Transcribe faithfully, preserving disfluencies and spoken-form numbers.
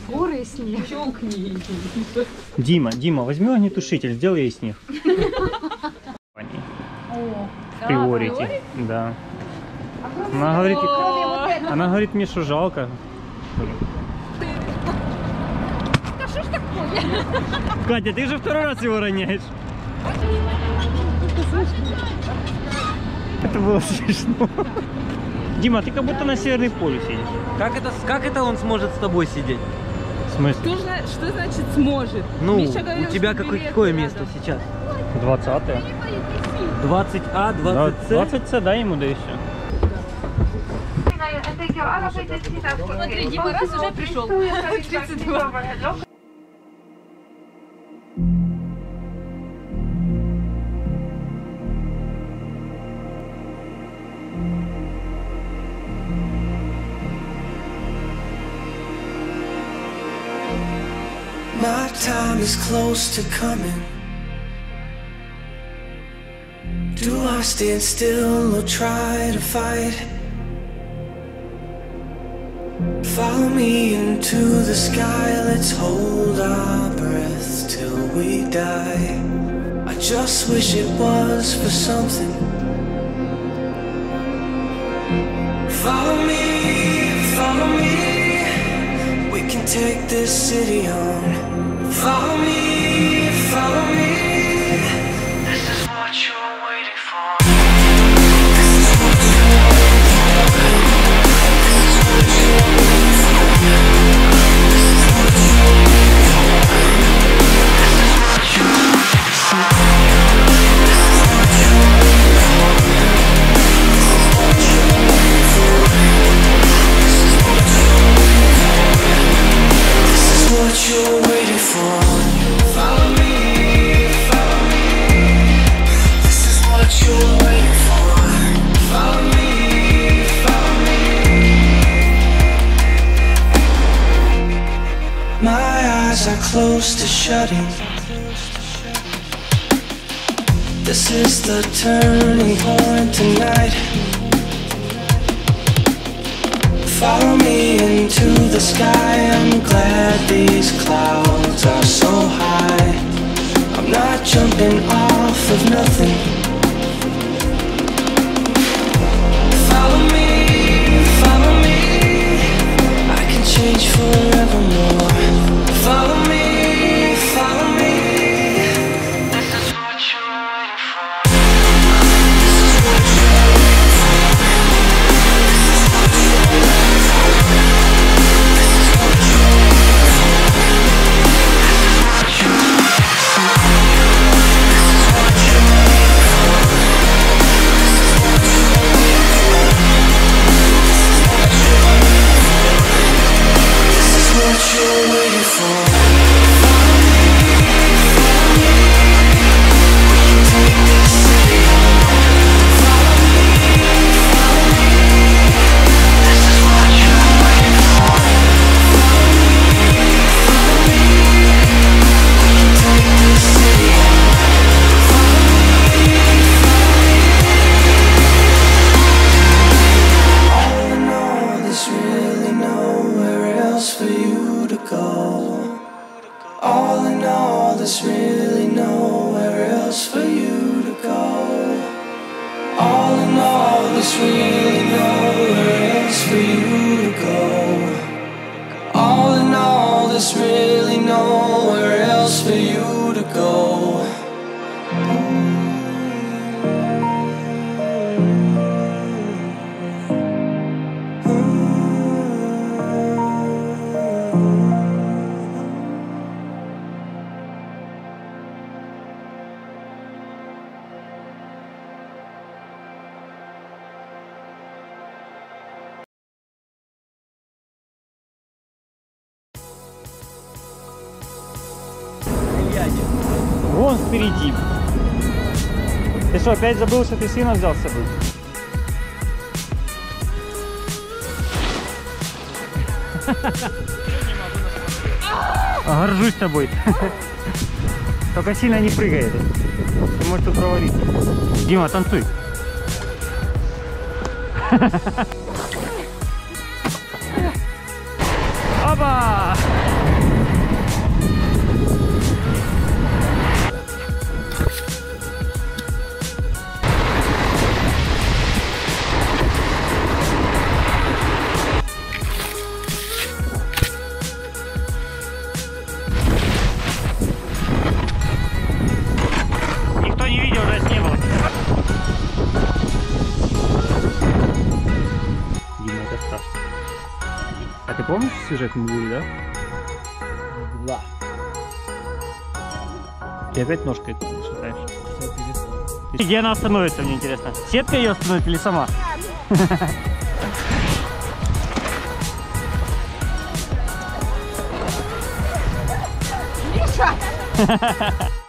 Горы и снег. Дима, Дима, возьми огнетушитель, сделай ей снег. В приорите, да. Она говорит, она говорит мне, что жалко. Да что ж такое? Катя, ты же второй раз его роняешь. Это было смешно. Дима, ты как будто на Северный полюс сидишь. Как это, как это он сможет с тобой сидеть? В смысле? Что, зна- что значит сможет? Ну, Миша говорил, у тебя что какое, билеты какое надо. место сейчас? двадцатое. двадцать А, двадцать С? двадцать С, дай ему, да и все. Смотри, Дима раз уже пришел. тридцать два. My time is close to coming. Do I stand still or try to fight? Follow me into the sky, let's hold our breath till we die. I just wish it was for something. Follow me, follow me, we can take this city on. Follow me, follow me, this is what you're waiting for. This is what you're waiting for. This is what you're waiting for. This is what you're waiting for. This is what you're waiting for. This is what you're waiting for. This is what you're waiting for. This is what you're waiting for. This is what you're waiting for. Follow me, follow me. This is what you're waiting for. Follow me, follow me. My eyes are close to shutting. This is the turning point tonight. Follow me into the sky. I'm glad these clouds are so high. I'm not jumping off of nothing. Follow me, follow me, I can change forevermore. Follow me, follow me, this is what you're waiting for. This is what you're waiting for. This is what you're waiting for. This is what you're waiting for. This is what you're waiting for. This is what you're waiting for. This is what you're waiting for. This is what you're waiting for. Follow me, follow me, we can take this city on. Follow me, follow me, this is what you're waiting for. Follow me, follow me, we can take this city on. Follow me, follow me. All in all, there's really nowhere else for you to go. All in all, there's really nowhere else for you to go. All in all, there's really nowhere else for you to go. All in all, there's really nowhere else for you to go. Вон впереди. Ты что, опять забыл, что ты сына взял с собой? Горжусь тобой. Только сильно не прыгай. Ты можешь тут провалиться. Дима, танцуй. Опа! А ты помнишь сюжет Мгуль, да? Да. Ты опять ножкой шатаешь. Где она остановится, мне интересно. Сетка ее остановит или сама? Миша!